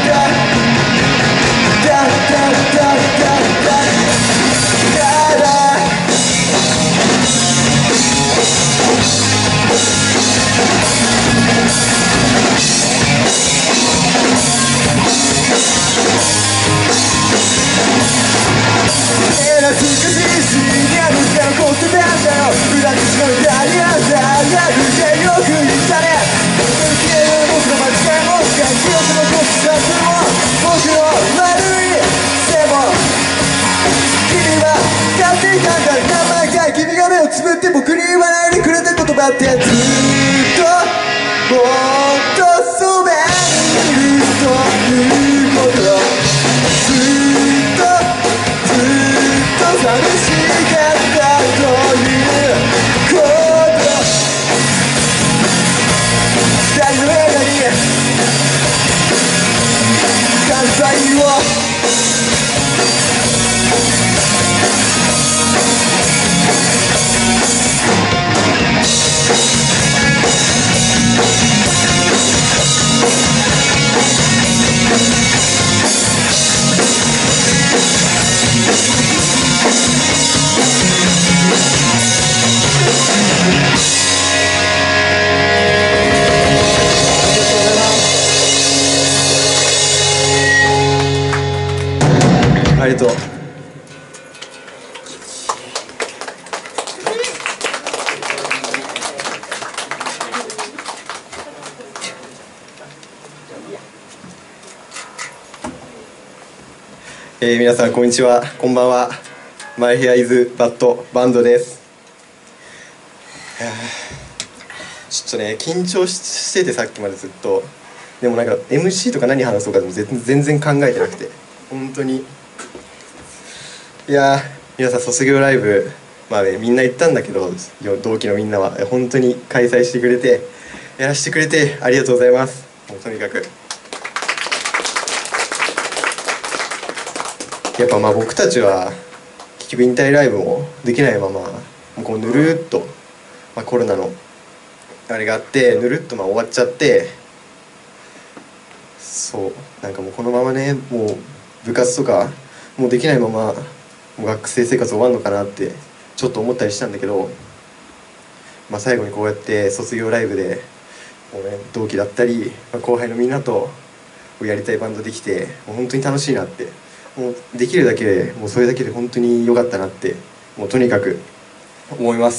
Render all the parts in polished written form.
君が目をつぶって僕に言わないでくれた言葉ってずっともっとそばにいるということずっと寂しかったということ二人の映画に乾杯をありがとう。皆さんこんにちは、こんばんは。マイヘアイズバッドバンドです。ちょっとね緊張しててさっきまでずっと。でもなんか MC とか何話そうかでも全然考えてなくて本当に。いや皆さん卒業ライブまあねみんな行ったんだけど同期のみんなは本当に開催してくれてやらせてくれてありがとうございます。もうとにかくやっぱまあ僕たちは結局引退ライブもできないままもうこうぬるっと、まあ、コロナのあれがあってぬるっとまあ終わっちゃって、そうなんかもうこのままねもう部活とかもうできないままもう学生生活終わるのかなってちょっと思ったりしたんだけど、まあ、最後にこうやって卒業ライブでもう、ね、同期だったり、まあ、後輩のみんなとやりたいバンドできてもう本当に楽しいなってもうできるだけでもうそれだけで本当に良かったなってもうとにかく思います。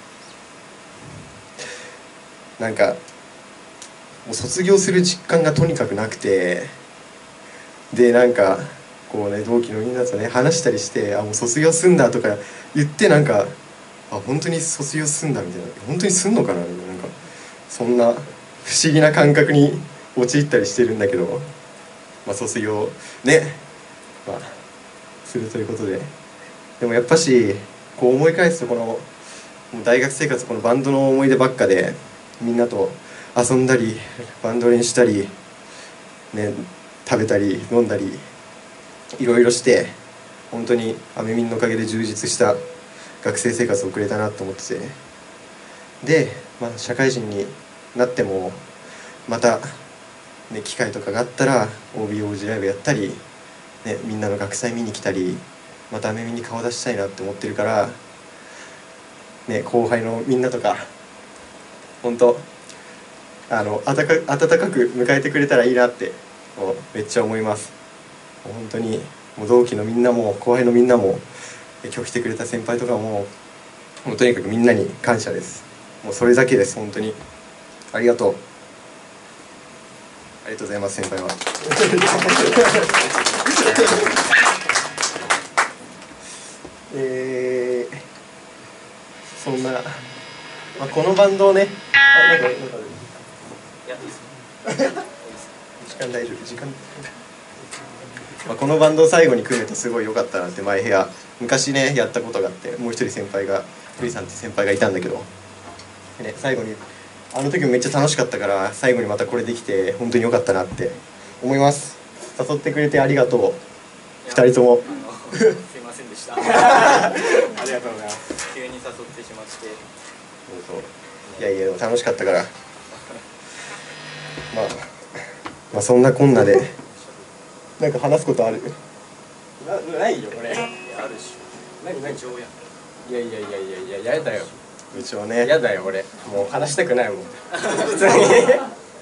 なんかもう卒業する実感がとにかくなくて、でなんかこうね同期のみんなとね話したりしてもう卒業すんだとか言ってなんか本当に卒業すんだみたいな本当にすんのかなみたいななんかそんな不思議な感覚に陥ったりしてるんだけど、まあ、卒業ねまあするということで、でもやっぱしこう思い返すとこのもう大学生活このバンドの思い出ばっかでみんなと遊んだりバンド練したりね食べたり飲んだりいろいろして本当にアメミンのおかげで充実した学生生活を送れたなと思ってて、で、まあ、社会人になってもまた、ね、機会とかがあったら OB/OG ライブやったり、ね、みんなの学祭見に来たりまたアメミンに顔出したいなって思ってるから、ね、後輩のみんなとか本当温かく迎えてくれたらいいなってめっちゃ思います。本当にもう同期のみんなも後輩のみんなも今日来てくれた先輩とかもうとにかくみんなに感謝です。もうそれだけです。本当にありがとうございます。先輩はそんな、まあ、このバンドをねなんかいやいいです時間大丈夫？時間、まあ、このバンドを最後に組めてすごい良かったなって。前部屋昔ねやったことがあって、もう一人先輩がルイさんって先輩がいたんだけど、ね、最後にあの時もめっちゃ楽しかったから、最後にまたこれできて本当に良かったなって思います。誘ってくれてありがとう2人とも。 すいませんでしたありがとうございます。急に誘ってしまって。 そういやいや、でも楽しかったから、まあそんなこんなでなんか話すことある？ ないよこれ。 いや、あるし。 何部長やん。 いややだよ。 部長ね。 やだよ俺。もう話したくないもん。普通に。いや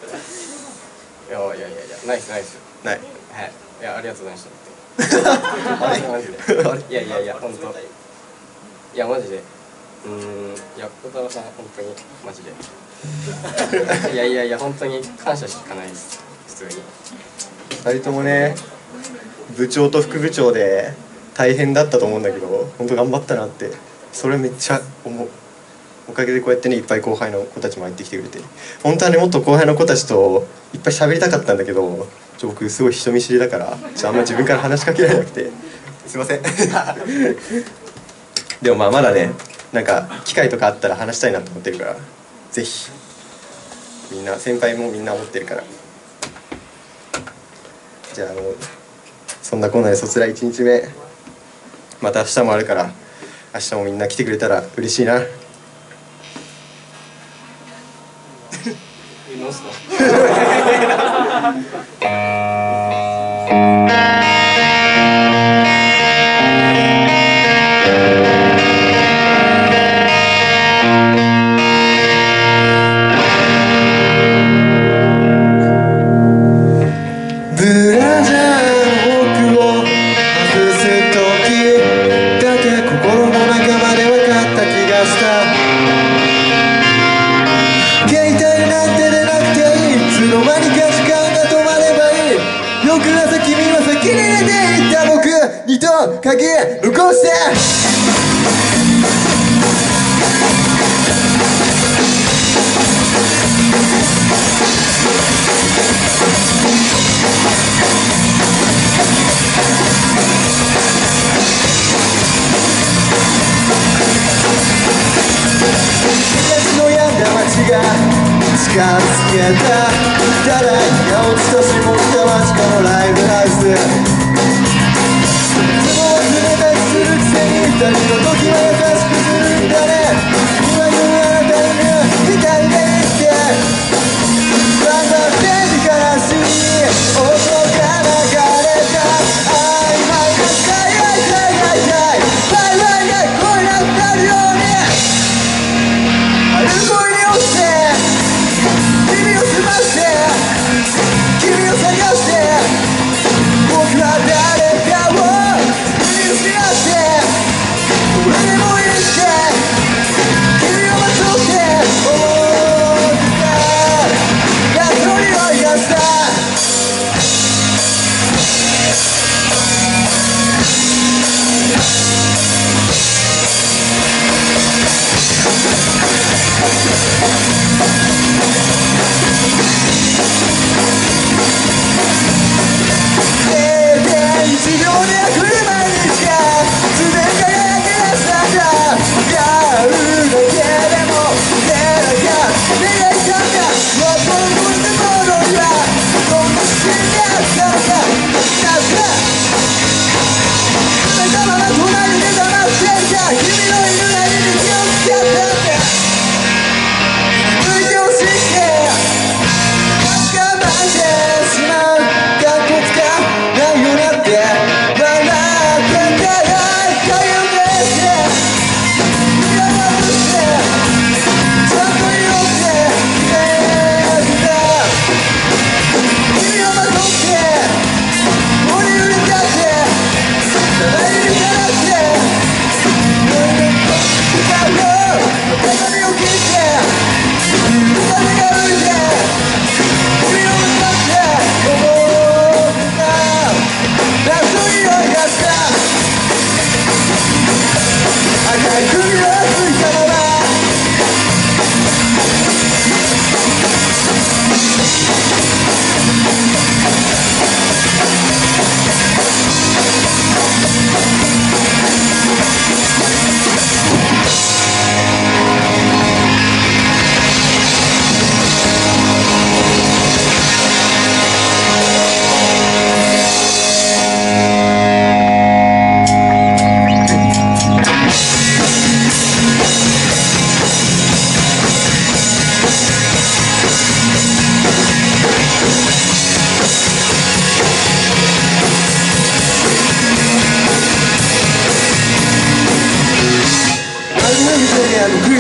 ナイス。 ない。 はい。いやありがとうございました。 あれマジで。 あれいや本当。いやマジで。いや小太郎さん本当にマジで。いや本当に感謝しかないです。普通に。 2人ともね、部長と副部長で大変だったと思うんだけど、本当頑張ったなって、それめっちゃ思う。おかげでこうやってね、いっぱい後輩の子たちも入ってきてくれて、本当はねもっと後輩の子たちといっぱい喋りたかったんだけど、僕すごい人見知りだからあんま自分から話しかけられなくてすいませんでもまだね、なんか機会とかあったら話したいなと思ってるから、ぜひみんな、先輩もみんな思ってるから。じゃあそんなこんなで卒ラ1日目、また明日もあるから、明日もみんな来てくれたら嬉しいな。 どうすか？ ブラジャーの奥を外す時だけ心の中まで分かった気がした。携帯なんて出なくていい、いつの間にか時間が止まればいい。翌朝君は先に出て行った僕にと鍵残して東の病んだ街が近づけた、ただが落ちとしもった街かのライブハウス、いつも忘れたりするくせに二人の時は優しくするんだね。今夜あなたに二人で行ってバンバンステージから足に音が流れた。曖昧なスカイライバイバイが声が鳴るようにある声に落ちて耳を澄まして君を探して僕は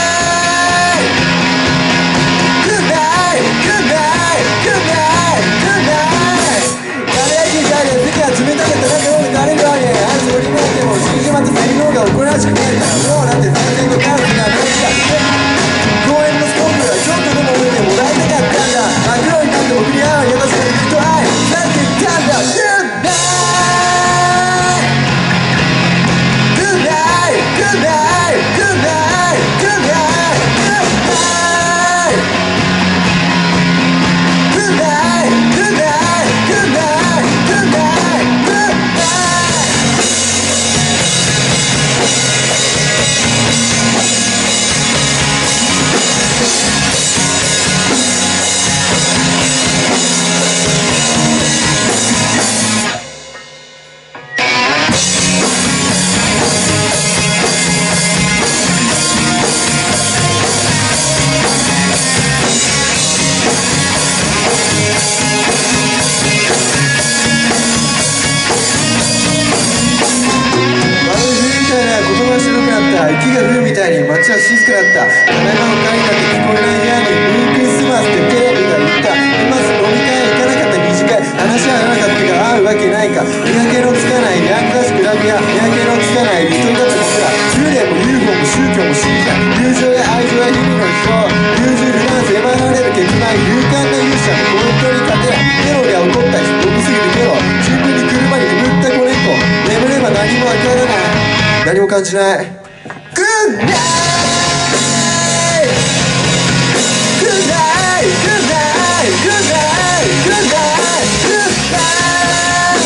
雪が降るみたいに街は静かだった。鐘の鐘だって聞こえない部屋にメリークリスマスってテレビが言った。今すぐ飲み会行かなかった二次会、話は合わなかったが会うわけないか。見分けのつかないヤングらしくラブや見分けのつかないリトルだった僕ら。幽霊も UFO も宗教も信じない。友情や愛情や日々の人、優柔不断迫られる結界、勇敢な勇者のコメントに勝てない。テロが起こったし飛びすぎるテロ、新聞に車に眠った子猫、眠れば何もわからない、何も感じない。Good night! Good night! Good night! Good night! Good night! Good night!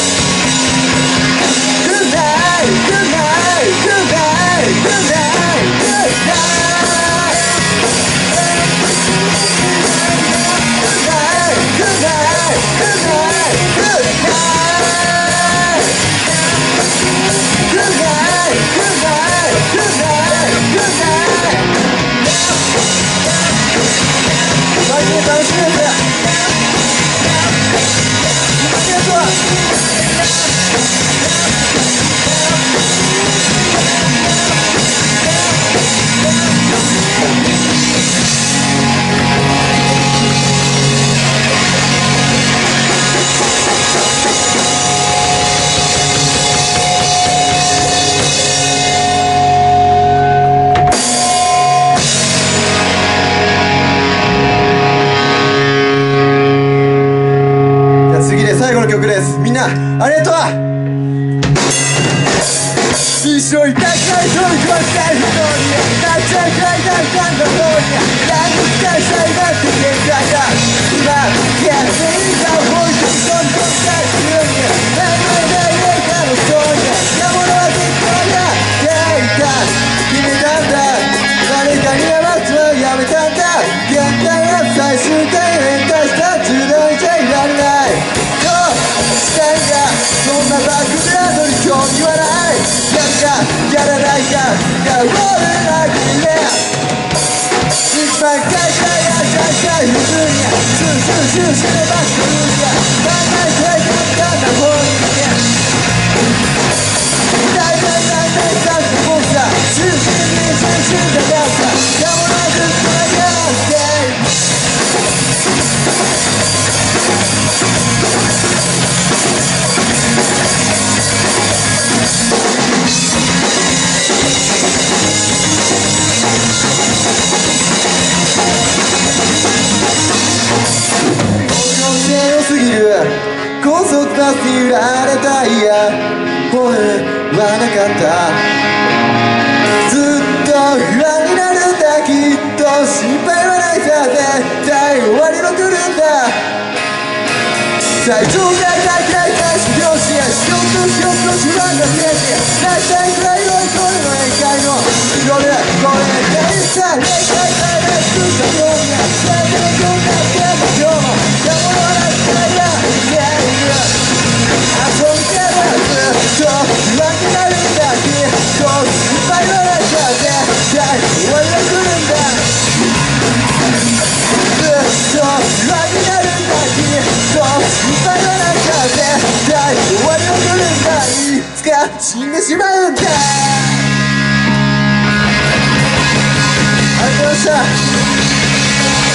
Good night! Good night! Good night! Good night! Good night! Good night! Good night! Good night! Good night! Good night! Good night! Good night! Good night! 最近楽しみです。ありがとう。最後の曲です。みんなありがとう。一生痛くない飛び越したい人になっちゃいたいだったんだろうに、何も期待したいなって限界だ。今決意が置いてどんどんしたい自分に何もない映画の人にやものは絶対だっていた決めたんだ。誰かに謝つはやめたんだ。現代は最終回変化した時代じゃいられない。したいんだ。そんなバックグラウンドに興味はない。やるかやらないかが俺だけで一番大体やりたい普通にシューシューシューしてばっかりや考えていくんだな本気大体何年経ってもさシューシューにシューシューだなんかやもなくつながって強すぎる高速バスに揺られたいや骨はなかった。ずっと不安になるんだ。きっと心配はないさ。絶対終わりも来るんだ。最上階大会開始拍子や仕事仕事自慢が切れて大体くらい追い込むの宴会の後ろでこれ大さ霊界大で作ったように最後の今日だって今日もやものはないくらいだ。遊びてはずっと不安になるんだ。きっと心配はないさ。絶対終わりが来るんだ。ずっと不安になるんだ。きっと心配はないさ。絶対終わりが来るんだ。いつか死んでしまうんだ。ありがとうございました。